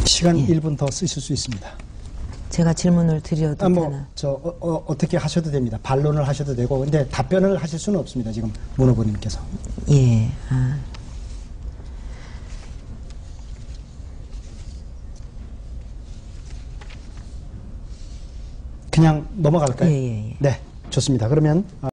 시간 예. 1분 더 쓰실 수 있습니다. 제가 질문을 드려도 되나? 어떻게 하셔도 됩니다. 반론을 하셔도 되고, 근데 답변을 하실 수는 없습니다. 지금 문 후보님께서. 예. 그냥 넘어갈까요? 예. 네, 좋습니다. 그러면